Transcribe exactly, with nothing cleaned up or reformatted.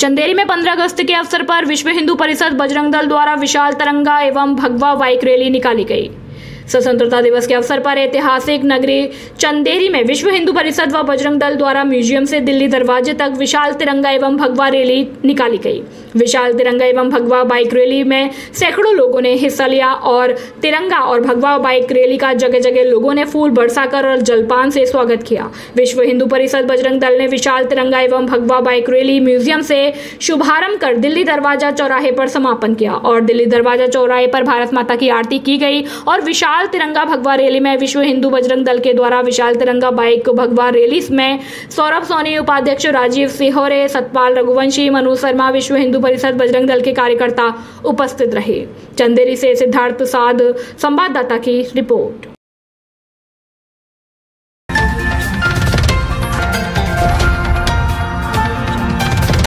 चंदेरी में पंद्रह अगस्त के अवसर पर विश्व हिंदू परिषद बजरंग दल द्वारा विशाल तिरंगा एवं भगवा बाइक रैली निकाली गई। स्वतंत्रता दिवस के अवसर पर ऐतिहासिक नगरी चंदेरी में विश्व हिंदू परिषद व बजरंग दल द्वारा म्यूजियम से दिल्ली दरवाजे तक विशाल तिरंगा एवं भगवा रैली निकाली गई। विशाल तिरंगा एवं भगवा बाइक रैली में सैकड़ों लोगों ने हिस्सा लिया और तिरंगा और भगवा बाइक रैली का जगह जगह लोगों ने फूल बरसाकर और जलपान से स्वागत किया। विश्व हिंदू परिषद बजरंग दल ने विशाल तिरंगा एवं भगवा बाइक रैली म्यूजियम से शुभारंभ कर दिल्ली दरवाजा चौराहे पर समापन किया और दिल्ली दरवाजा चौराहे पर भारत माता की आरती की गई और विशाल तिरंगा भगवा रैली में विश्व हिंदू बजरंग दल के द्वारा विशाल तिरंगा बाइक भगवा रैली में सौरभ सोनी, उपाध्यक्ष राजीव सिहोरे, सतपाल रघुवंशी, मनु शर्मा, विश्व हिंदू परिषद बजरंग दल के कार्यकर्ता उपस्थित रहे। चंदेरी से सिद्धार्थ प्रसाद संवाददाता की रिपोर्ट।